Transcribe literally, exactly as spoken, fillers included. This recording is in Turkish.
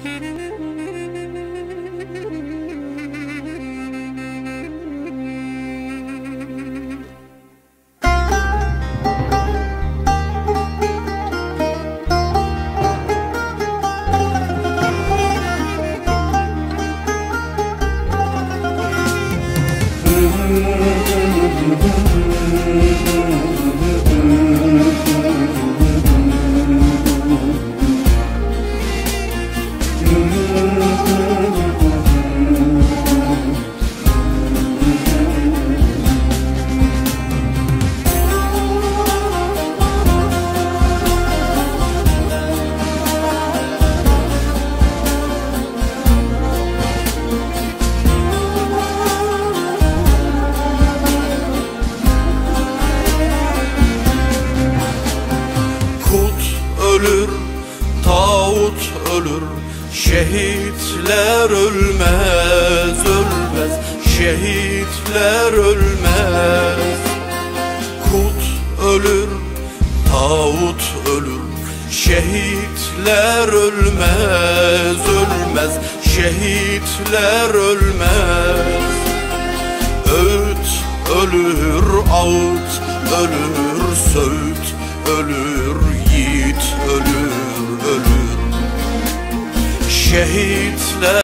Ölür, tağut ölür, şehitler ölmez, ölmez, şehitler ölmez. Kut ölür, tağut ölür, şehitler ölmez, ölmez, şehitler ölmez. Öğüt ölür, ağıt ölür, söğüt ölür, yiğit ölür, ölür. Şehitler